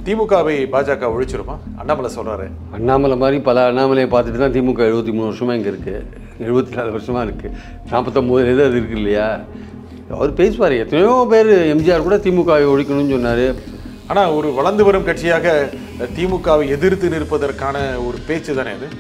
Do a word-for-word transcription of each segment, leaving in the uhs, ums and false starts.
திமுகவை பாஜக ஒழிச்சிருமா? அண்ணாமலை சொல்கிறாரு. அண்ணாமலை மாதிரி பல அண்ணாமலையை பார்த்துட்டு தான் திமுக எழுபத்தி மூணு வருஷமாக இங்கே இருக்குது, எழுபத்தி நாலு வருஷமாக இருக்குது, நாற்பத்தொம்போது இது அது இருக்குது இல்லையா? அவர் பேசுவார். எத்தனையோ பேர் எம்ஜிஆர் கூட திமுகவை ஒழிக்கணும்னு சொன்னார். ஆனால் ஒரு வளர்ந்து வரும் கட்சியாக திமுகவை எதிர்த்து நிற்பதற்கான ஒரு பேச்சு தானே அது.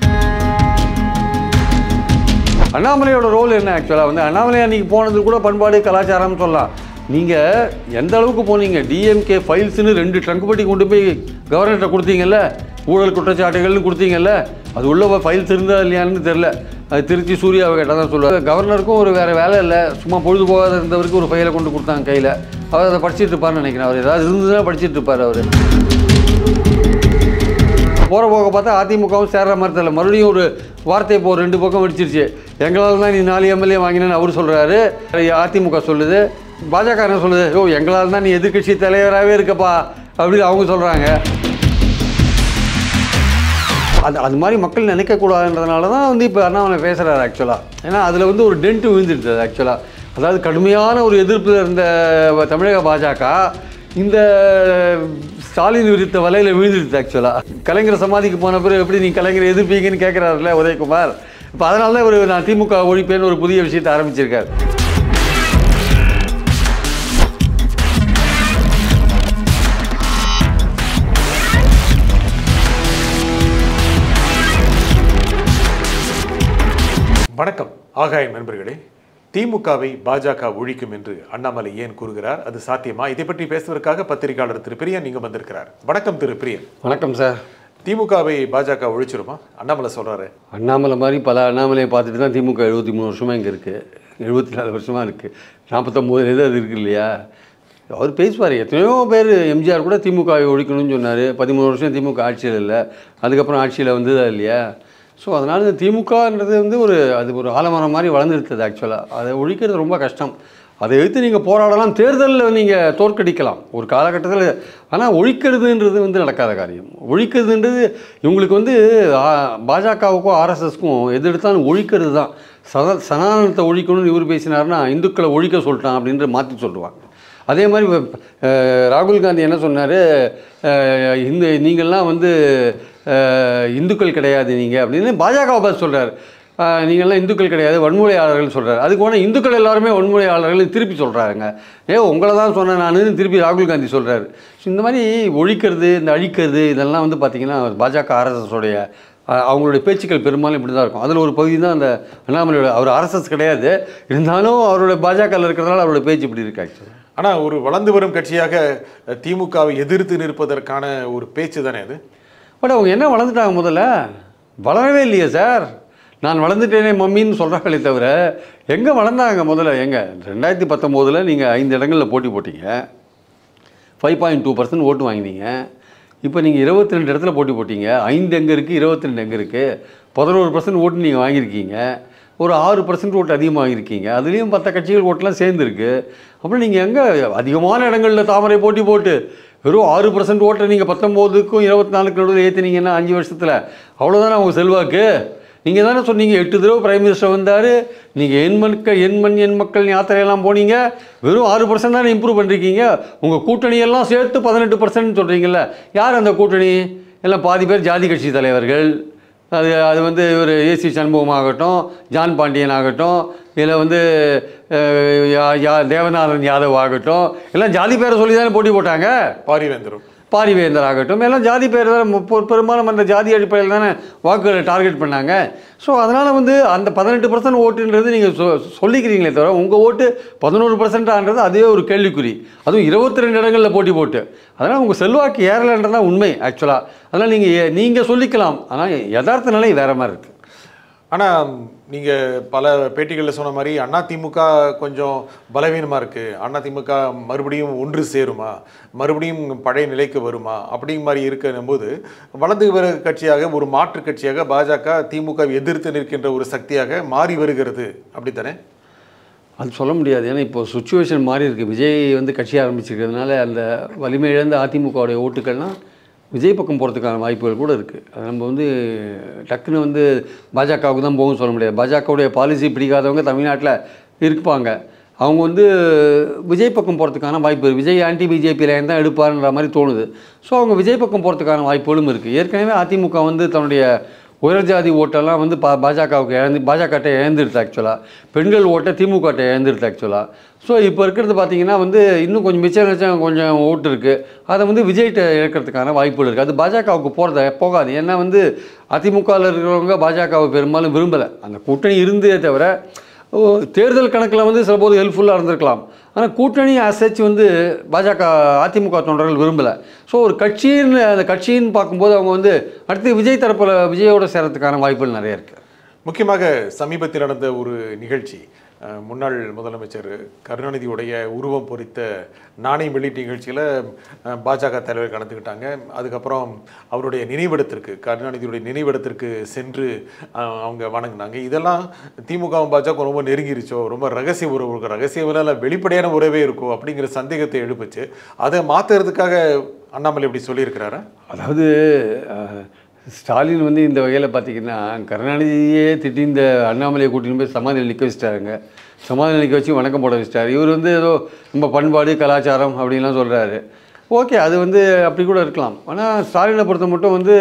அண்ணாமலையோட ரோல் என்ன? ஆக்சுவலாக வந்து அண்ணாமலை அன்றைக்கி போனது கூட பண்பாடு கலாச்சாரம்னு சொல்லலாம். நீங்கள் எந்த அளவுக்கு போனீங்க? டிஎம்கே ஃபைல்ஸ்னு ரெண்டு ட்ரங்க் பட்டி கொண்டு போய் கவர்னர்கிட்ட கொடுத்தீங்கல்ல, ஊழல் குற்றச்சாட்டுகள்னு கொடுத்தீங்கல்ல, அது உள்ள ஃபைல்ஸ் இருந்தால் இல்லையான்னு தெரில. அது திருச்சி சூர்யாவை கேட்டால் தான் சொல்லுவார். கவர்னருக்கும் ஒரு வேறு வேலை இல்லை, சும்மா பொழுது போகாத இருந்தவருக்கு ஒரு ஃபைலை கொண்டு கொடுத்தாங்க கையில். அவர் அதை படிச்சுட்டு இருப்பார்னு நினைக்கிறேன். அவர் ஏதாவது இருந்ததுன்னா படிச்சுட்டு இருப்பார். அவர் போகிற போக பார்த்தா அதிமுகவும் சேர்ற மாதிரி தெரியல. மறுபடியும் ஒரு வார்த்தை இப்போ ரெண்டு பக்கம் வெடிச்சிருச்சு. எங்களால் தான் நீ நாலு எம்எல்ஏ வாங்கினேன்னு அவர் சொல்கிறாரு, அதிமுக சொல்லுது. பாஜக என்ன சொல்லுது? ஓ, எங்களால் தான் நீ எதிர்கட்சி தலைவராகவே இருக்கப்பா அப்படின்னு அவங்க சொல்கிறாங்க. அது அது மாதிரி மக்கள் நினைக்கக்கூடாதுன்றதுனால தான் வந்து இப்போ அண்ணாமலை பேசுகிறாரு ஆக்சுவலாக. ஏன்னா அதில் வந்து ஒரு டென்ட்டு விழுந்துடுது ஆக்சுவலாக. அதாவது கடுமையான ஒரு எதிர்ப்பில் இருந்த தமிழக பாஜக இந்த ஸ்டாலின் விரித்த வலையில் விழுந்துடுது ஆக்சுவலாக. கலைஞர் சமாதிக்கு போன பிறகு எப்படி நீ கலைஞரை எதிர்ப்பீங்கன்னு கேட்குறாருல உதயகுமார். இப்போ அதனால தான் இவர் நான் திமுக ஒழிப்பேன்னு ஒரு புதிய விஷயத்தை ஆரம்பிச்சிருக்காரு. வணக்கம் ஆகாயம் நண்பர்களே. திமுகவை பாஜக ஒழிக்கும் என்று அண்ணாமலை ஏன் கூறுகிறார்? அது சாத்தியமா? இதை பற்றி பேசுவதற்காக பத்திரிகையாளர் திரு பிரியன் நீங்க வந்திருக்கிறார். வணக்கம் திரு பிரியன். வணக்கம் சார். திமுகவை பாஜக ஒழிச்சிருமா? அண்ணாமலை சொல்றாரு. அண்ணாமலை மாதிரி பல அண்ணாமலையை பார்த்துட்டு தான் திமுக எழுபத்தி மூணு வருஷமாக இங்கே இருக்குது, எழுபத்தி நாலு வருஷமாக இருக்குது, நாற்பத்தொம்போது இது அது இருக்குது இல்லையா? அவர் பேசுவார். எத்தனையோ பேர் எம்ஜிஆர் கூட திமுகவை ஒழிக்கணும்னு சொன்னார். பதிமூணு வருஷம் திமுக ஆட்சியில் இல்லை, அதுக்கப்புறம் ஆட்சியில் வந்ததா இல்லையா? ஸோ அதனால் இந்த திமுகன்றது வந்து ஒரு அது ஒரு ஆலமரம் மாதிரி வளர்ந்துருக்குது ஆக்சுவலாக. அதை ஒழிக்கிறது ரொம்ப கஷ்டம். அதை எடுத்து நீங்கள் போராடலாம், தேர்தலில் நீங்கள் தோற்கடிக்கலாம் ஒரு காலகட்டத்தில். ஆனால் ஒழிக்கிறதுன்றது வந்து நடக்காத காரியம். ஒழிக்கிறதுன்றது இவங்களுக்கு வந்து பாஜகவுக்கும் ஆர்எஸ்எஸ்க்கும் எது எடுத்தாலும் ஒழிக்கிறது தான். சத சனாதனத்தை ஒழிக்கணும்னு இவர் பேசினார்னா இந்துக்களை ஒழிக்க சொல்லிட்டான் அப்படின்ற மாற்றி சொல்லுவாங்க. அதே மாதிரி ராகுல் காந்தி என்ன சொன்னார்? இந்த நீங்கள்லாம் வந்து இந்துக்கள் கிடையாது நீங்கள் அப்படின்னு பாஜக பதில் சொல்கிறார். நீங்கள்லாம் இந்துக்கள் கிடையாது, வன்முறையாளர்கள் சொல்கிறார். அதுக்கு போனால் இந்துக்கள் எல்லாருமே வன்முறையாளர்கள் திருப்பி சொல்கிறாங்க. ஏ உங்களை தான் சொன்னேன் நான் திருப்பி ராகுல் காந்தி சொல்கிறார். ஸோ இந்த மாதிரி ஒழிக்கிறது, இந்த அழிக்கிறது இதெல்லாம் வந்து பார்த்திங்கன்னா பாஜக ஆர்எஸ்எஸோடைய அவங்களுடைய பேச்சுக்கள் பெரும்பாலும் இப்படி தான் இருக்கும். அதில் ஒரு பகுதி தான் அந்த அண்ணாமலையோட. அவர் ஆர்எஸ்எஸ் கிடையாது, இருந்தாலும் அவருடைய பாஜகவில் இருக்கிறதுனால அவருடைய பேச்சு இப்படி இருக்கு ஆக்சுவலி. ஆனால் ஒரு வளர்ந்து வரும் கட்சியாக திமுகவை எதிர்த்து நிற்பதற்கான ஒரு பேச்சு தானே அது. பட் அவங்க என்ன வளர்ந்துட்டாங்க? முதல்ல வளரவே இல்லையே சார். நான் வளர்ந்துட்டேனே மம்மின்னு சொல்கிறாங்களே தவிர எங்கே வளர்ந்தாங்க? முதல்ல எங்கே ரெண்டாயிரத்தி பத்தொம்போதில் நீங்கள் ஐந்து இடங்களில் போட்டி போட்டீங்க, ஃபைவ் பாயிண்ட் டூ பர்சன்ட் ஓட்டு வாங்கினீங்க. இப்போ நீங்கள் இருபத்தி ரெண்டு இடத்துல போட்டி போட்டீங்க, ஐந்து எங்கே இருக்குது, இருபத்தி ரெண்டு எங்கே இருக்குது, பதினோரு பர்சன்ட் ஓட்டு நீங்கள் வாங்கியிருக்கீங்க, ஒரு ஆறு பர்சன்ட் ஓட்டு அதிகமாக வாங்கியிருக்கீங்க. அதுலேயும் பத்த கட்சிகள் ஓட்டெலாம் சேர்ந்துருக்கு. அப்புறம் நீங்கள் எங்கே அதிகமான இடங்களில் தாமரை போட்டி போட்டு வெறும் ஆறு பர்சன்ட் ஓட்டை நீங்கள் பத்தொம்போதுக்கும் இருபத்தி நாலுக்கு நடுவில் ஏற்றினீங்கன்னா அஞ்சு வருஷத்தில் அவ்வளோதானே அவங்க செல்வாக்கு. நீங்கள் தானே சொன்னீங்க எட்டு தடவை பிரைம் மினிஸ்டர் வந்தார், நீங்கள் என் மக்கள் என் மண் என் மக்கள் யாத்திரையெல்லாம் போனீங்க, வெறும் ஆறு பர்சன்ட் தானே இம்ப்ரூவ் பண்ணிருக்கீங்க. உங்கள் கூட்டணியெல்லாம் சேர்த்து பதினெட்டு பர்சன்ட் சொல்கிறீங்கள. யார் அந்த கூட்டணி? எல்லாம் பாதி பேர் ஜாதி கட்சி தலைவர்கள். அது அது வந்து ஒரு ஏசி சண்முகம் ஆகட்டும், ஜான் பாண்டியன் ஆகட்டும், இதில் வந்து தேவநாதன் யாதவ் ஆகட்டும், எல்லாம் ஜாதி பேரை சொல்லி தானே போட்டி போட்டாங்க. பாரிவேந்தரும் பாரிவேந்தர் ஆகட்டும், எல்லாம் ஜாதி பேர் தானே பெரும்பாலும் அந்த ஜாதி அடிப்படையில் தானே வாக்குகளை டார்கெட் பண்ணாங்க. ஸோ அதனால் வந்து அந்த பதினெட்டு பர்சன்ட் ஓட்டுன்றது நீங்கள் சொ சொல்லிக்கிறீங்களே தவிர உங்கள் ஓட்டு பதினோரு பர்சன்டான்றது அதுவே ஒரு கேள்விக்குறி. அதுவும் இருபத்தி ரெண்டு இடங்களில் போட்டி போட்டு. அதனால் உங்கள் செல்வாக்கு ஏறலைன்றதான் உண்மை ஆக்சுவலாக. அதனால் நீங்கள் நீங்கள் சொல்லிக்கலாம், ஆனால் யதார்த்த நிலை வேறு மாதிரி இருக்குது. ஆனால் நீங்கள் பல பேட்டிகளில் சொன்ன மாதிரி அதிமுக கொஞ்சம் பலவீனமாக இருக்குது, அதிமுக மறுபடியும் ஒன்று சேருமா, மறுபடியும் பழைய நிலைக்கு வருமா அப்படிங்கிற மாதிரி இருக்கிற போது வலது வர கட்சியாக ஒரு மாற்று கட்சியாக பாஜக திமுக எதிர்த்து நிற்கின்ற ஒரு சக்தியாக மாறி வருகிறது. அப்படித்தானே? அது சொல்ல முடியாது. ஏன்னா இப்போ சுச்சுவேஷன் மாறி இருக்குது. விஜய் வந்து கட்சி ஆரம்பிச்சிருக்கிறதுனால அந்த வலிமை இழந்த அதிமுகவுடைய ஓட்டுக்கள்லாம் விஜய் பக்கம் போகிறதுக்கான வாய்ப்புகள் கூட இருக்குது. அது நம்ம வந்து டக்குன்னு வந்து பாஜகவுக்கு தான் போகும் சொல்ல முடியாது. பாஜகவுடைய பாலிசி பிடிக்காதவங்க தமிழ்நாட்டில் இருப்பாங்க. அவங்க வந்து விஜய் பக்கம் போகிறதுக்கான வாய்ப்பு இருக்குது. விஜய் ஆன்டி பிஜேபி லைன் தான் எடுப்பாருன்ற மாதிரி தோணுது. ஸோ அவங்க விஜய் பக்கம் போகிறதுக்கான வாய்ப்புகளும் இருக்குது. ஏற்கனவே அதிமுக வந்து தன்னுடைய உயர் ஜாதி ஓட்டெல்லாம் வந்து பா பாஜகவுக்கு இழந்து பாஜகட்டை இழந்துடுது ஆக்சுவலாக. பெண்கள் ஓட்டை திமுகட்டை இழந்துடுது ஆக்சுவலாக. ஸோ இப்போ இருக்கிறது பார்த்திங்கன்னா வந்து இன்னும் கொஞ்சம் மிச்சம் மிச்சம் கொஞ்சம் ஓட்டு இருக்குது. அதை வந்து விஜய்கிட்ட இழக்கிறதுக்கான வாய்ப்புகள் இருக்குது. அது பாஜகவுக்கு போகிறத போகாது. ஏன்னா வந்து அதிமுகவில் இருக்கிறவங்க பாஜகவை பெரும்பாலும் விரும்பலை. அந்த கூட்டணி இருந்தே தவிர தேர்தல் கணக்கில் வந்து சில போது ஹெல்ப்ஃபுல்லாக இருந்திருக்கலாம். ஆனால் கூட்டணி அசைச்சு வந்து பாஜக அதிமுக தொண்டர்கள் விரும்பலை. ஸோ ஒரு கட்சின்னு அந்த கட்சின்னு பார்க்கும்போது அவங்க வந்து அடுத்து விஜய் தரப்பில் விஜயோட சேரத்துக்கான வாய்ப்புகள் நிறைய இருக்குது. முக்கியமாக சமீபத்தில் நடந்த ஒரு நிகழ்ச்சி, முன்னாள் முதலமைச்சர் கருணாநிதியுடைய உருவம் பொறித்த நாணயம் வெளியீட்டு நிகழ்ச்சியில் பாஜக தலைவர் கலந்துக்கிட்டாங்க. அதுக்கப்புறம் அவருடைய நினைவிடத்திற்கு கருணாநிதியுடைய நினைவிடத்திற்கு சென்று அவங்க வணங்கினாங்க. இதெல்லாம் திமுகவும் பாஜக ரொம்ப நெருங்கிருச்சோ, ரொம்ப ரகசிய உறவு இருக்கும், ரகசிய உறவு வெளிப்படையான உறவே இருக்கும் அப்படிங்கிற சந்தேகத்தை எழுப்புச்சு. அதை மாற்றுறதுக்காக அண்ணாமலை இப்படி சொல்லியிருக்கிறாரா? அதாவது ஸ்டாலின் வந்து இந்த வகையில் பார்த்திங்கன்னா கருணாநிதியே திட்டி இந்த அண்ணாமலையை கூட்டின்னு போய் சமாதியில் நிற்க வச்சுட்டாருங்க. சமாதியில் நிற்க வச்சு வணக்கம் போட வச்சுட்டார். இவர் வந்து ஏதோ நம்ம பண்பாடு கலாச்சாரம் அப்படின்லாம் சொல்கிறாரு. ஓகே, அது வந்து அப்படி கூட இருக்கலாம். ஆனால் ஸ்டாலினை பொறுத்த மட்டும் வந்து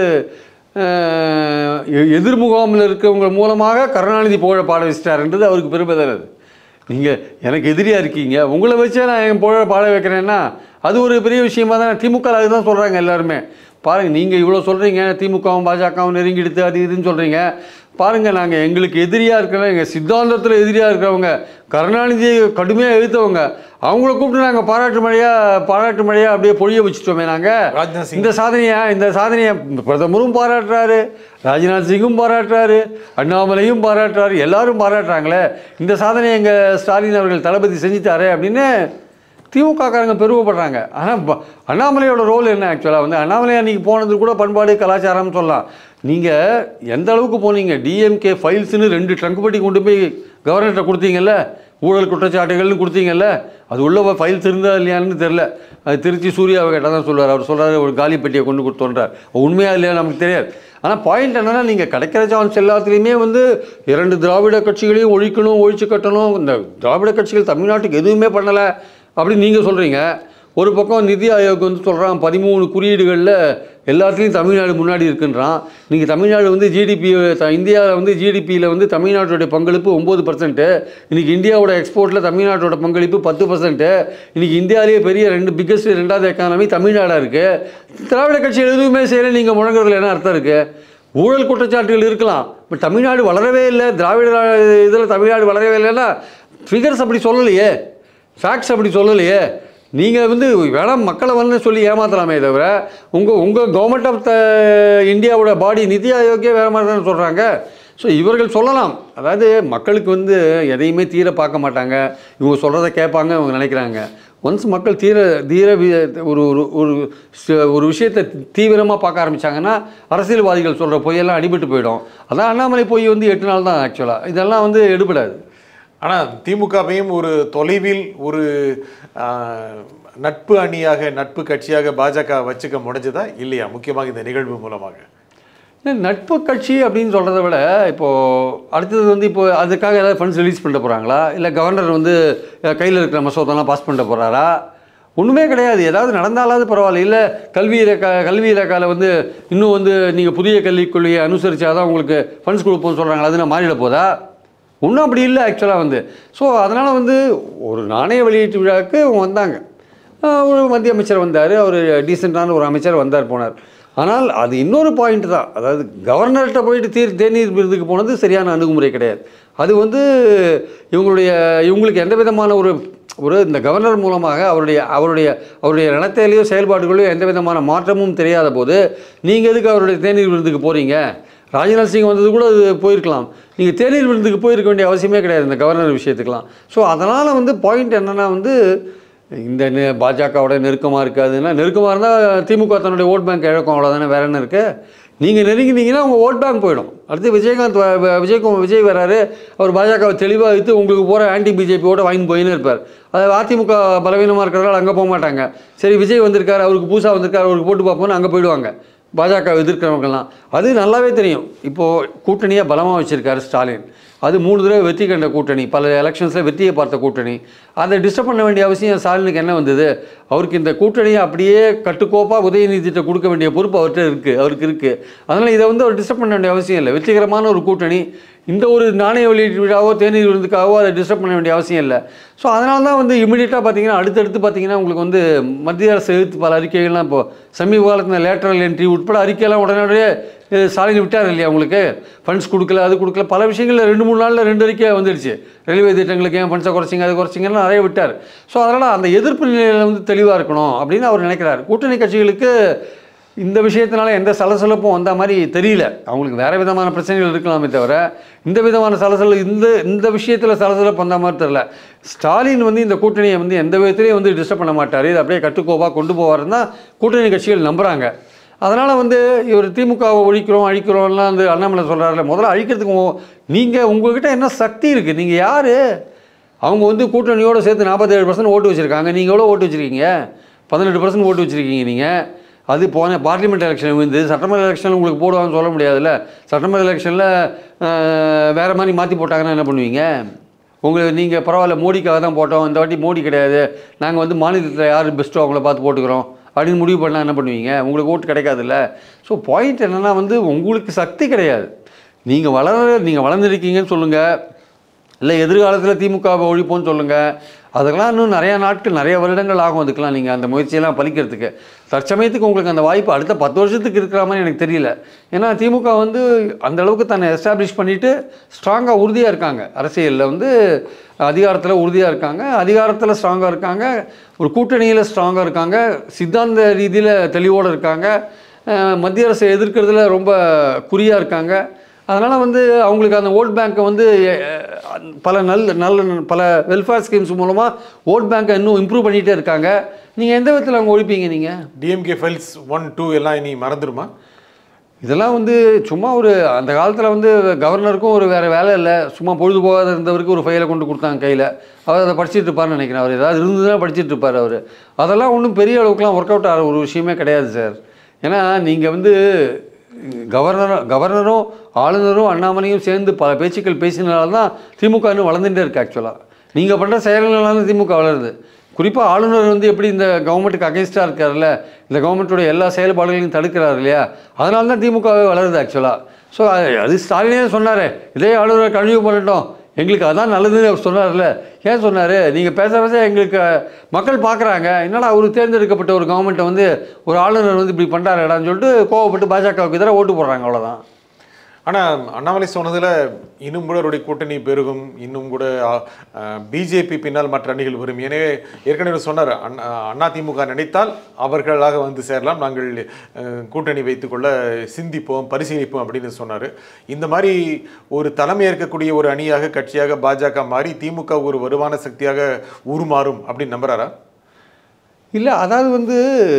எதிர்முகாமில் இருக்கிறவங்க மூலமாக கருணாநிதி புகழ பாட வச்சுட்டாருன்றது அவருக்கு பெருமைதான். அது நீங்கள் எனக்கு எதிரியாக இருக்கீங்க, உங்களை வச்சே நான் என் புகழ பாட வைக்கிறேன்னா அது ஒரு பெரிய விஷயமா தான். திமுக அதுதான் சொல்கிறாங்க எல்லாருமே. பாருங்கள், நீங்கள் இவ்வளோ சொல்கிறீங்க, திமுகவும் பாஜகவும் நெருங்கிடுத்து அது இதுன்னு சொல்கிறீங்க. பாருங்கள், நாங்கள் எங்களுக்கு எதிரியாக இருக்கிற எங்கள் சித்தாந்தத்தில் எதிரியாக இருக்கிறவங்க கருணாநிதியை கடுமையாக எழுத்தவங்க அவங்கள கூப்பிட்டு நாங்கள் பாராட்டு மழையாக பாராட்டு மழையாக அப்படியே பொழிய வச்சுட்டோமே. நாங்கள் இந்த சாதனையை இந்த சாதனையை பிரதமரும் பாராட்டுறாரு, ராஜ்நாத் சிங்கும் பாராட்டுறாரு, அண்ணாமலையும் பாராட்டுறாரு, எல்லாரும் பாராட்டுறாங்களே. இந்த சாதனையை எங்கள் ஸ்டாலின் அவர்கள் தளபதி செஞ்சுட்டாரே அப்படின்னு திமுககாரங்க பெருமைப்படுறாங்க. ஆனால் அண்ணாமலையோட ரோல் என்ன ஆக்சுவலாக வந்து அண்ணாமலை அன்றைக்கி போனது கூட பண்பாடு கலாச்சாரம்னு சொல்லலாம். நீங்கள் எந்த அளவுக்கு போனீங்க? டிஎம்கே ஃபைல்ஸ்னு ரெண்டு ட்ரங்க் பட்டி கொண்டு போய் கவர்னர்கிட்ட கொடுத்தீங்கல்ல, ஊழல் குற்றச்சாட்டுகள்னு கொடுத்தீங்கல்ல, அது உள்ள ஃபைல்ஸ் இருந்தா இல்லையான்னு தெரில. அது திருச்சி சூர்யாவை கேட்டால் தான் சொல்லுவார். அவர் சொல்கிறாரு ஒரு காலி பெட்டியை கொண்டு கொடுத்தோன்றார். உண்மையாக இல்லையா நமக்கு தெரியாது. ஆனால் பாயிண்ட் என்னென்னா, நீங்கள் கிடைக்கிற சான்ஸ் எல்லாத்துலேயுமே வந்து இரண்டு திராவிட கட்சிகளையும் ஒழிக்கணும், ஒழிச்சு கட்டணும், இந்த திராவிட கட்சிகள் தமிழ்நாட்டுக்கு எதுவுமே பண்ணலை அப்படின்னு நீங்கள் சொல்கிறீங்க. ஒரு பக்கம் நிதி ஆயோக் வந்து சொல்கிறான் பதிமூணு குறியீடுகளில் எல்லாத்துலேயும் தமிழ்நாடு முன்னாடி இருக்குன்றான். நீங்கள் தமிழ்நாடு வந்து ஜிடிபி இந்தியாவில் வந்து ஜிடிபியில் வந்து தமிழ்நாட்டோடைய பங்களிப்பு ஒம்பது பர்சன்ட்டு. இன்றைக்கி இந்தியாவோட எக்ஸ்போர்ட்டில் தமிழ்நாட்டோட பங்களிப்பு பத்து பர்சன்ட்டு. இன்றைக்கி இந்தியாவிலேயே பெரிய ரெண்டு பிக்கஸ்ட் ரெண்டாவது எக்கானமி தமிழ்நாடாக இருக்குது. திராவிட கட்சிகள் எதுவுமே செய்யலை நீங்கள் முழங்குறதுல என்ன அர்த்தம் இருக்குது? ஊழல் குற்றச்சாட்டுகள் இருக்கலாம், பட் தமிழ்நாடு வளரவே இல்லை, திராவிட இதில் தமிழ்நாடு வளரவே இல்லைன்னா ஃபிகர்ஸ் அப்படி சொல்லலையே, ஃபேக்ட்ஸ் அப்படி சொல்லலையே. நீங்கள் வந்து வேணாம் மக்களை வந்து சொல்லி ஏமாத்தலாமே தவிர உங்கள் உங்கள் கவர்மெண்ட் ஆஃப் த இந்தியாவோட பாடி நிதி ஆயோக்கே வேறு மாதிரி தானே சொல்கிறாங்க. ஸோ இவர்கள் சொல்லலாம், அதாவது மக்களுக்கு வந்து எதையுமே தீர பார்க்க மாட்டாங்க, இவங்க சொல்கிறத கேட்பாங்க இவங்க நினைக்கிறாங்க. ஒன்ஸ் மக்கள் தீர தீர ஒரு ஒரு ஒரு விஷயத்தை தீவிரமாக பார்க்க ஆரம்பித்தாங்கன்னா அரசியல்வாதிகள் சொல்கிற பொய்யெல்லாம் அடிபட்டு போயிடும். அதான் அண்ணாமலை பொய் வந்து எட்டு நாள் தான் ஆக்சுவலாக, இதெல்லாம் வந்து எடுபடாது. ஆனால் திமுகவையும் ஒரு தொலைவில் ஒரு நட்பு அணியாக நட்பு கட்சியாக பாஜக வச்சுக்க முடிஞ்சதா இல்லையா? முக்கியமாக இந்த நிகழ்வு மூலமாக நட்பு கட்சி அப்படின்னு சொல்கிறத விட இப்போது அடுத்தது வந்து இப்போ அதுக்காக ஏதாவது ஃபண்ட்ஸ் ரிலீஸ் பண்ண போகிறாங்களா, இல்லை கவர்னர் வந்து கையில் இருக்கிற மசோதாலாம் பாஸ் பண்ண போகிறாரா? ஒன்றுமே கிடையாது. ஏதாவது நடந்தாலாவது பரவாயில்ல. இல்லை கல்வி இலக்கா கல்வி இலக்காவில் வந்து இன்னும் வந்து நீங்கள் புதிய கல்விக் கொள்கையை அனுசரித்தாதான் உங்களுக்கு ஃபண்ட்ஸ் கொடுப்போம்னு சொல்கிறாங்களா, அது நான் மாறிட போதா? ஒன்றும் அப்படி இல்லை ஆக்சுவலாக வந்து. ஸோ அதனால் வந்து ஒரு நாணய வெளியீட்டு விழாவுக்கு அவங்க வந்தாங்க, ஒரு மத்திய அமைச்சர் வந்தார், அவர் டீசெண்டான ஒரு அமைச்சர் வந்தார் போனார். ஆனால் அது இன்னொரு பாயிண்ட் தான், அதாவது கவர்னர்கிட்ட போயிட்டு தீர் தேநீர் விருதுக்கு போனது சரியான அணுகுமுறை கிடையாது. அது வந்து இவங்களுடைய இவங்களுக்கு எந்த விதமான ஒரு ஒரு இந்த கவர்னர் மூலமாக அவருடைய அவருடைய அவருடைய நடத்தையிலையோ செயல்பாடுகளையோ எந்த விதமான மாற்றமும் தெரியாத போது நீங்கள் எதுக்கு அவருடைய தேநீர் விருதுக்கு போகிறீங்க? ராஜ்நாத் சிங் வந்தது கூட அது போயிருக்கலாம், நீங்கள் தேநீர் விருதுக்கு போயிருக்க வேண்டிய அவசியமே கிடையாது இந்த கவர்னர் விஷயத்துக்கெலாம். ஸோ அதனால் வந்து பாயிண்ட் என்னென்னா வந்து இந்த பாஜகவோட நெருக்கமாக இருக்காதுன்னா, நெருக்கமாக இருந்தால் திமுக தன்னுடைய ஓட் பேங்க் இழக்கும், அவ்வளோதானே, வேறு என்ன இருக்குது? நீங்கள் நெருங்கினீங்கன்னா உங்கள் ஓட் பேங்க் போயிடும். அடுத்து விஜயகாந்த் விஜய்கும் விஜய் வராரு, அவர் பாஜகவை தெளிவாக வைத்து உங்களுக்கு போகிற ஆன்டி பிஜேபி ஓட்ட வாங்கி போயின்னு இருப்பார். அது அதிமுக பலவீனமாக இருக்கிறதால அங்கே போக மாட்டாங்க. சரி விஜய் வந்திருக்காரு, அவருக்கு பூசா வந்திருக்காரு, அவருக்கு போட்டு பார்ப்போன்னு அங்கே போயிடுவாங்க பாஜக எதிர்க்கிறவங்கலாம். அது நல்லாவே தெரியும். இப்போது கூட்டணியாக பலமாக வச்சுருக்காரு ஸ்டாலின். அது மூணு தடவை வெற்றி கண்ட கூட்டணி, பல எலெக்ஷன்ஸில் வெற்றியை பார்த்த கூட்டணி. அதை டிஸ்டர்ப் பண்ண வேண்டிய அவசியம் ஸ்டாலினுக்கு என்ன வந்தது? அவருக்கு இந்த கூட்டணியை அப்படியே கட்டுக்கோப்பாக உதயநிதிட்ட கொடுக்க வேண்டிய பொறுப்பு அவர்கிட்ட இருக்குது, அவருக்கு இருக்குது. அதனால் இதை வந்து அவர் டிஸ்டர்ப் பண்ண வேண்டிய அவசியம் இல்லை. வெற்றிகரமான ஒரு கூட்டணி, இந்த ஒரு நாணய வெளியீட்டு விழாவோ தேநீர் விருந்துக்காகவோ அதை டிஸ்டர்ப் பண்ண வேண்டிய அவசியம் இல்லை. ஸோ அதனால தான் வந்து இமீடியட்டாக பார்த்தீங்கன்னா அடுத்தடுத்து பார்த்தீங்கன்னா உங்களுக்கு வந்து மத்திய அரசு எழுத்து பல அறிக்கைகள்லாம் இப்போ சமீப காலத்தில் லேட்டரல் என்ட்ரி உட்பட அறிக்கையெல்லாம் உடனடியே ஸ்டாலின் விட்டார் இல்லையா? உங்களுக்கு ஃபண்ட்ஸ் கொடுக்கல, அது கொடுக்கல, பல விஷயங்களில் ரெண்டு மூணு நாளில் ரெண்டு அறிக்கை வந்துடுச்சு. ரயில்வே திட்டங்களுக்கு ஏன் ஃபண்ட்ஸை குறைச்சிங்க, அது குறைச்சிங்கன்னு நிறைய விட்டார். ஸோ அதனால் அந்த எதிர்ப்பு நிலையில் வந்து தெளிவாக இருக்கணும் அப்படின்னு அவர் நினைக்கிறார். கூட்டணி கட்சிகளுக்கு இந்த விஷயத்தினால எந்த சலசலப்பும் வந்த மாதிரி தெரியல. அவங்களுக்கு வேறு விதமான பிரச்சனைகள் இருக்கலாமே தவிர இந்த விதமான சலசல இந்த இந்த விஷயத்தில் சலசலப்பு வந்த மாதிரி தெரியல. ஸ்டாலின் வந்து இந்த கூட்டணியை வந்து எந்த விதத்துலேயும் வந்து டிஸ்டர்ப் பண்ண மாட்டார், இது அப்படியே கட்டுக்கோப்பாக கொண்டு போவாருன்னு தான் கூட்டணி கட்சிகள் நம்புகிறாங்க. அதனால் வந்து இவர் திமுகவை ஒழிக்கிறோம் அழிக்கிறோம்லாம் வந்து அண்ணாமலை சொல்கிறாருல, முதல்ல அழிக்கிறதுக்கு நீங்கள் உங்கள்கிட்ட என்ன சக்தி இருக்குது? நீங்கள் யார்? அவங்க வந்து கூட்டணியோடு சேர்த்து நாற்பத்தேழு பர்சன்ட் ஓட்டு வச்சுருக்காங்க. நீங்கள் எவ்வளோ ஓட்டு வச்சுருக்கீங்க? பதினெட்டு பர்சன்ட் ஓட்டு வச்சுருக்கீங்க நீங்கள். அது போன பார்லிமெண்ட் எலெக்ஷன் வந்து சட்டமன்ற எலெக்ஷனில் உங்களுக்கு போடுவாங்கன்னு சொல்ல முடியாதுல்ல. சட்டமன்ற எலெக்ஷனில் வேறு மாதிரி மாற்றி போட்டாங்கன்னா என்ன பண்ணுவீங்க? உங்களுக்கு நீங்கள் பரவாயில்ல மோடிக்காக தான் போட்டோம், இந்த வாட்டி மோடி கிடையாது, நாங்கள் வந்து மாநிலத்தில் யார் பெஸ்ட்டோ அவங்கள பார்த்து போட்டுக்கிறோம் அப்படின்னு முடிவு பண்ணால் என்ன பண்ணுவீங்க? உங்களுக்கு ஓட்டு கிடைக்காதுல்ல. ஸோ பாயிண்ட் என்னென்னா வந்து உங்களுக்கு சக்தி கிடையாது. நீங்கள் வளர நீங்கள் வளர்ந்துருக்கீங்கன்னு சொல்லுங்கள், இல்லை எதிர்காலத்தில் திமுகவை ஒழிப்போன்னு சொல்லுங்கள். அதெல்லாம் இன்னும் நிறையா நாட்கள் நிறைய வருடங்கள் ஆகும். அதுக்கெலாம் நீங்கள் அந்த முயற்சியெல்லாம் பலிக்கிறதுக்கு தற்சமயத்துக்கு உங்களுக்கு அந்த வாய்ப்பு அடுத்த பத்து வருஷத்துக்கு இருக்கிற மாதிரி எனக்கு தெரியல. ஏன்னா திமுக வந்து அந்தளவுக்கு தன்னை எஸ்டாப்ளிஷ் பண்ணிவிட்டு ஸ்ட்ராங்காக உறுதியாக இருக்காங்க. அரசியலில் வந்து அதிகாரத்தில் உறுதியாக இருக்காங்க, அதிகாரத்தில் ஸ்ட்ராங்காக இருக்காங்க, ஒரு கூட்டணியில் ஸ்ட்ராங்காக இருக்காங்க, சித்தாந்த ரீதியில் தெளிவோடு இருக்காங்க, மத்திய அரசை எதிர்க்கிறதுல ரொம்ப குறியாக இருக்காங்க. அதனால் வந்து அவங்களுக்கு அந்த ஓட் பேங்க்கை வந்து பல நல்ல நல்ல பல வெல்ஃபேர் ஸ்கீம்ஸ் மூலமாக ஓட் பேங்க்கை இன்னும் இம்ப்ரூவ் பண்ணிகிட்டே இருக்காங்க. நீங்கள் எந்த விதத்தில் அவங்க ஒழிப்பீங்க? நீங்கள் டிஎம்கே ஃபைல்ஸ் ஒன் டூ எல்லாம் இனி மறந்துடுமா? இதெல்லாம் வந்து சும்மா ஒரு அந்த காலத்தில் வந்து கவர்னருக்கும் ஒரு வேறு வேலை இல்லை, சும்மா பொழுது போகாத இருந்தவருக்கு ஒரு ஃபைலை கொண்டு கொடுத்தாங்க கையில், அவர் அதை படிச்சுட்டு இருப்பார்னு நினைக்கிறேன். அவர் ஏதாவது இருந்து தான் படிச்சுட்டு இருப்பார் அவர். அதெல்லாம் ஒன்றும் பெரிய அளவுக்குலாம் ஒர்க் அவுட் ஆகிற ஒரு விஷயமே கிடையாது சார். ஏன்னா நீங்கள் வந்து கவர்னர் கவர்னரும் ஆளுநரும் அண்ணாமலையும் சேர்ந்து பல பேச்சுக்கள் பேசினால தான் திமுக இன்னும் வளர்ந்துட்டே இருக்குது. ஆக்சுவலாக நீங்கள் பண்ணுற செயல்களால் தான் திமுக வளருது. குறிப்பாக ஆளுநர் வந்து எப்படி இந்த கவர்மெண்ட்டுக்கு அகேன்ஸ்டாக இருக்கார்ல, இந்த கவர்மெண்ட்டோட எல்லா செயல்பாடுகளையும் தடுக்கிறார் இல்லையா, அதனால தான் திமுகவே வளருது ஆக்சுவலாக. ஸோ அது ஸ்டாலினே சொன்னார், இதே ஆளுநர் கழிவு பண்ணட்டும், எங்களுக்கு அதான் நல்லதுன்னு அவர் சொன்னார்ல. ஏன் சொன்னார்? நீங்கள் பேச பேச எங்களுக்கு மக்கள் பார்க்குறாங்க, என்னடா ஒரு தேர்ந்தெடுக்கப்பட்ட ஒரு கவர்மெண்ட்டை வந்து ஒரு ஆளுநர் வந்து இப்படி பண்ணுறாருடான்னு சொல்லிட்டு கோவப்பட்டு பாஜகவுக்கு எதிராக ஓட்டு போடுறாங்க, அவ்வளோதான். ஆனால் அண்ணாமலை சொன்னதில் இன்னும் கூட அவருடைய கூட்டணி பெருகும், இன்னும் கூட பிஜேபி பின்னால் மற்ற அணிகள் வரும். எனவே ஏற்கனவே சொன்னார், அண்ணா திமுக நினைத்தால் அவர்களாக வந்து சேரலாம், நாங்கள் கூட்டணி வைத்துக்கொள்ள சிந்திப்போம் பரிசீலிப்போம் அப்படின்னு சொன்னார். இந்த மாதிரி ஒரு தலைமை ஏற்கக்கூடிய ஒரு அணியாக கட்சியாக பாஜக மாறி திமுக ஒரு வலுவான சக்தியாக உருமாறும் அப்படின்னு நம்புறாரா? இல்லை, அதாவது வந்து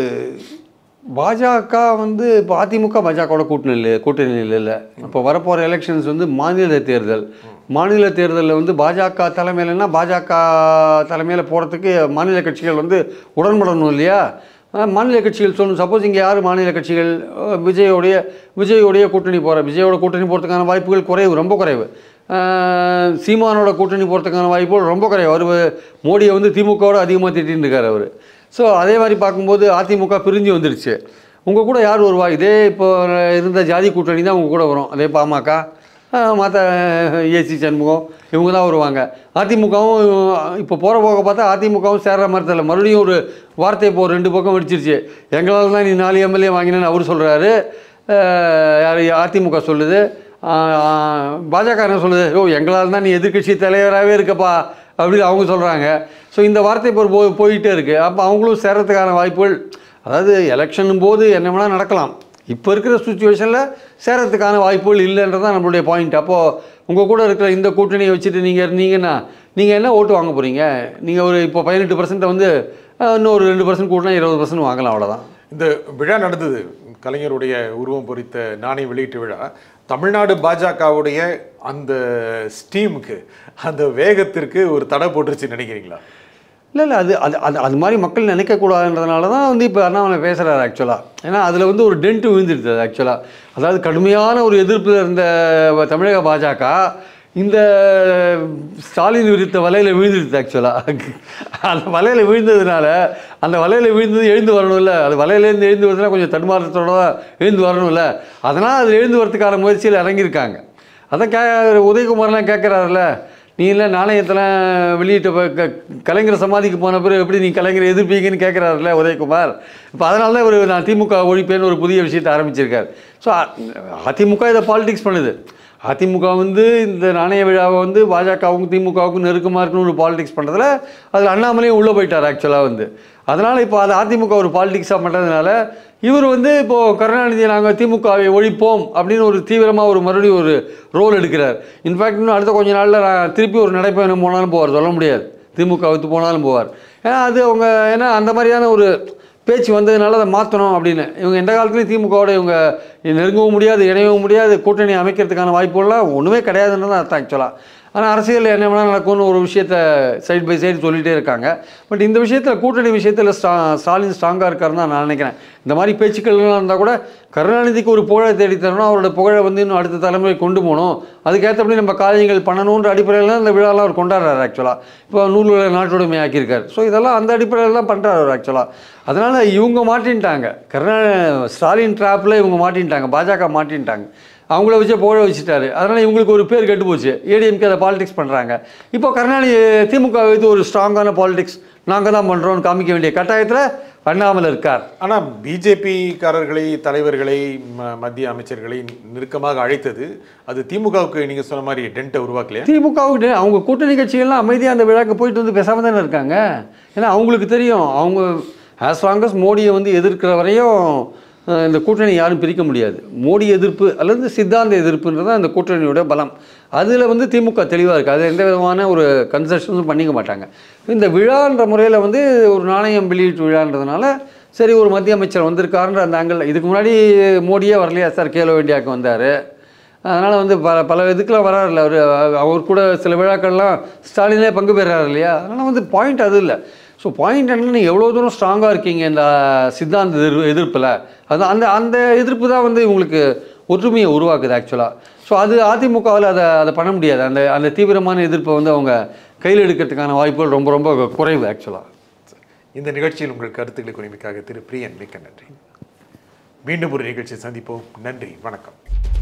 பாஜக வந்து இப்போ அதிமுக பாஜகவோட கூட்டணி கூட்டணியில் இல்லை. இப்போ வரப்போகிற எலெக்ஷன்ஸ் வந்து மாநில தேர்தல். மாநில தேர்தலில் வந்து பாஜக தலைமையிலன்னா பாஜக தலைமையில் போகிறதுக்கு மாநில கட்சிகள் வந்து உடன்படணும் இல்லையா? மாநில கட்சிகள் சொல்லணும். சப்போஸ் இங்கே யார் மாநில கட்சிகள் விஜயோடைய விஜயோடைய கூட்டணி போகிற விஜயோட கூட்டணி போகிறதுக்கான வாய்ப்புகள் குறைவு, ரொம்ப குறைவு. சீமானோட கூட்டணி போகிறதுக்கான வாய்ப்புகள் ரொம்ப குறைவு. அவர் மோடியை வந்து திமுகவோட அதிகமாக திட்டின்னு இருக்கார் அவர். ஸோ அதே மாதிரி பார்க்கும்போது அதிமுக பிரிஞ்சு வந்துடுச்சு. உங்கள் கூட யார் வருவா? இதே இப்போ இருந்த ஜாதி கூட்டணி தான் உங்கள் கூட வரும். அதே பாமக, மற்ற ஏசி சண்முகம் இவங்க தான் வருவாங்க. அதிமுகவும் இப்போ போகிற போக பார்த்தா அதிமுகவும் சேர்ற மாதிரி தெரியல. மறுபடியும் ஒரு வார்த்தை இப்போ ரெண்டு பக்கம் வெடிச்சிருச்சு. எங்களால் தான் நீ நாலு எம்எல்ஏ வாங்கினேன்னு அவர் சொல்கிறாரு, யார் அதிமுக சொல்லுது. பாஜக என்ன சொல்லுது, ஓ எங்களால் தான் நீ எதிர்கட்சி தலைவராகவே இருக்கப்பா அப்படின்னு அவங்க சொல்கிறாங்க. ஸோ இந்த வார்த்தை இப்போ போ போயிட்டே இருக்குது. அப்போ அவங்களும் சேரத்துக்கான வாய்ப்புகள், அதாவது எலெக்ஷனும் போது என்ன வேணால் நடக்கலாம். இப்போ இருக்கிற சுச்சுவேஷனில் சேரத்துக்கான வாய்ப்புகள் இல்லைன்றது தான் நம்மளுடைய பாயிண்ட். அப்போது உங்கள் கூட இருக்கிற இந்த கூட்டணியை வச்சுட்டு நீங்கள் இருந்தீங்கன்னா நீங்கள் என்ன ஓட்டு வாங்க போகிறீங்க? நீங்கள் ஒரு இப்போ பதினெட்டு பர்சன்ட்டை வந்து இன்னும் ஒரு ரெண்டு பர்சன்ட் கூட்டினா இருபது பர்சன்ட் வாங்கலாம், அவ்வளோதான். இந்த விழா நடந்தது, கலைஞருடைய உருவம் பொறித்த நாணய வெளியீட்டு விழா. தமிழ்நாடு பாஜகவுடைய அந்த ஸ்டீமுக்கு, அந்த வேகத்திற்கு ஒரு தடை போட்டுருச்சுன்னு நினைக்கிறீங்களா? இல்லை இல்லை அது அது அது அது மாதிரி மக்கள் நினைக்கக்கூடாதுன்றதுனால தான் வந்து இப்போ அண்ணாமலை பேசுகிறாரு ஆக்சுவலாக. ஏன்னா அதில் வந்து ஒரு டென்ட்டு விழுந்துடுது ஆக்சுவலாக. அதாவது கடுமையான ஒரு எதிர்ப்பில் இருந்த தமிழக பாஜக இந்த ஸ்டாலின் விரித்த வலையில் விழுந்துருச்சு ஆக்சுவலாக. அந்த வலையில் விழுந்ததுனால அந்த வலையில் விழுந்தது எழுந்து வரணும்ல, அது வலையிலேருந்து எழுந்து வரதுனா கொஞ்சம் தடுமாற்றத்தோட தான் எழுந்து வரணும்ல, அதனால் அது எழுந்து வரதுக்கான முயற்சியில் இறங்கியிருக்காங்க. அதான் கே உதயகுமார்லாம் கேட்குறாருல, நீ இல்லை நாணயத்தெல்லாம் வெளியிட்ட கலைஞர் சமாதிக்கு போன பிறகு எப்படி நீ கலைஞரை எதிர்ப்பீங்கன்னு கேட்குறாருல உதயகுமார். இப்போ அதனால தான் இவர் நான் திமுக ஒழிப்பேன்னு ஒரு புதிய விஷயத்தை ஆரம்பிச்சிருக்கார். ஸோ அதிமுக இதை பாலிடிக்ஸ் பண்ணுது. அதிமுக வந்து இந்த நாணய விழாவை வந்து பாஜகவுக்கும் திமுகவுக்கும் நெருக்கமாக இருக்குன்னு ஒரு பாலிடிக்ஸ் பண்ணுறதுல அதில் அண்ணாமலையும் உள்ளே போயிட்டார் ஆக்சுவலாக வந்து. அதனால் இப்போ அது அதிமுக ஒரு பாலிடிக்ஸாக பண்ணுறதுனால இவர் வந்து இப்போது கருணாநிதியை நாங்கள் திமுகவை ஒழிப்போம் அப்படின்னு ஒரு தீவிரமாக ஒரு மறுபடியும் ஒரு ரோல் எடுக்கிறார். இன்ஃபேக்ட் இன்னும் அடுத்த கொஞ்ச நாளில் நான் திருப்பி ஒரு நடைப்பயணம் போனாலும் போவார், சொல்ல முடியாது, திமுக விட்டு போனாலும் போவார். ஏன்னா அது அவங்க ஏன்னா அந்த மாதிரியான ஒரு பேச்சு வந்ததுனால அதை மாற்றணும் அப்படின்னு. இவங்க எந்த காலத்துலேயும் திமுகவோட இவங்க நெருங்கவும் முடியாது, இணையவும் முடியாது, கூட்டணி அமைக்கிறதுக்கான வாய்ப்புகள்லாம் ஒன்றுமே கிடையாதுன்னு தான் அர்த்தம் ஆக்சுவலாக. ஆனால் அரசியல் என்ன வேணால் நடக்கும்னு ஒரு விஷயத்தை சைட் பை சைடு சொல்லிகிட்டே இருக்காங்க. பட் இந்த விஷயத்தில் கூட்டணி விஷயத்தில் ஸ்டா ஸ்டாலின் ஸ்ட்ராங்காக இருக்காருன்னு தான் நான் நினைக்கிறேன். இந்த மாதிரி பேச்சுக்கள்லாம் இருந்தால் கூட கருணாநிதிக்கு ஒரு புகழை தேடி தரணும், அவரோட புகழை வந்து இன்னும் அடுத்த தலைமுறை கொண்டு போகணும், அதுக்கேற்றபடி நம்ம காரியங்கள் பண்ணணுன்ற அடிப்படையில் தான் இந்த விழாலாம் அவர் கொண்டாடுறாரு ஆக்சுவலாக. இப்போ நூல் நாட்டுடைமை ஆக்கியிருக்கார். ஸோ இதெல்லாம் அந்த அடிப்படையில் தான் பண்ணுறாரு அவர் ஆக்சுவலாக. அதனால் இவங்க மாட்டின்ட்டாங்க, கருணா ஸ்டாலின் ட்ராப்பில் இவங்க மாட்டின்ட்டாங்க, பாஜக மாட்டின்ட்டாங்க, அவங்கள வச்சு புகழ வச்சுட்டாரு. அதனால் இவங்களுக்கு ஒரு பேர் கெட்டு போச்சு, ஏடிஎம்கே அதை பாலிடிக்ஸ் பண்ணுறாங்க. இப்போ கருணாநிதி திமுக வைத்து ஒரு ஸ்ட்ராங்கான பாலிடிக்ஸ் நாங்கள் தான் பண்ணுறோன்னு காமிக்க வேண்டிய கட்டாயத்தில் அண்ணாமலை இருக்கார். ஆனால் பிஜேபிக்காரர்களை தலைவர்களை ம மத்திய அமைச்சர்களை நெருக்கமாக அழைத்தது அது திமுகவுக்கு நீங்கள் சொன்ன மாதிரி டென்ட்டை உருவாக்கலையா? திமுகவுக்கு அவங்க கூட்டணி கட்சிகள்லாம் அமைதியாக அந்த விழாக்கு போயிட்டு வந்து பேசாமல் தானே இருக்காங்க. ஏன்னா அவங்களுக்கு தெரியும், அவங்க ஆஸ் லாங் அஸ் மோடியை வந்து எதிர்க்கிற வரையும் இந்த கூட்டணி யாரும் பிரிக்க முடியாது. மோடி எதிர்ப்பு அல்லது சித்தாந்த எதிர்ப்புன்றது தான் இந்த கூட்டணியோட பலம். அதில் வந்து திமுக தெளிவாக இருக்குது, அது எந்த விதமான ஒரு கன்செஷனும் பண்ணிக்க மாட்டாங்க. இந்த விழான்ற முறையில் வந்து ஒரு நாணயம் வெளியீட்டு விழான்றதுனால சரி ஒரு மத்திய அமைச்சர் வந்திருக்காருன்ற அந்த ஆங்கிள். இதுக்கு முன்னாடி மோடியே வரலையா சார், கேலோ இண்டியாவுக்கு வந்தார். அதனால் வந்து பல பல இதுக்கெலாம் வராருல்ல அவர், அவர் கூட சில விழாக்கள்லாம் ஸ்டாலினே பங்கு பெறாரு இல்லையா. அதனால் வந்து பாயிண்ட் அது இல்லை. ஸோ பாயிண்ட் என்னென்னா எவ்வளோ தூரம் ஸ்ட்ராங்காக இருக்கீங்க இந்த சித்தாந்த எதிர்ப்பு எதிர்ப்பில், அது அந்த அந்த எதிர்ப்பு தான் வந்து இவங்களுக்கு ஒற்றுமையை உருவாக்குது ஆக்சுவலாக. ஸோ அது அதிமுகவில் அதை அதை பண்ண முடியாது. அந்த அந்த தீவிரமான எதிர்ப்பை வந்து அவங்க கையில் எடுக்கிறதுக்கான வாய்ப்புகள் ரொம்ப ரொம்ப குறைவு ஆக்சுவலாக. இந்த நிகழ்ச்சியில் உங்கள் கருத்துக்களை குறிப்பிக்காக திரு பிரியன் மிக்க நன்றி. மீண்டும் ஒரு நிகழ்ச்சியை சந்திப்போம். நன்றி, வணக்கம்.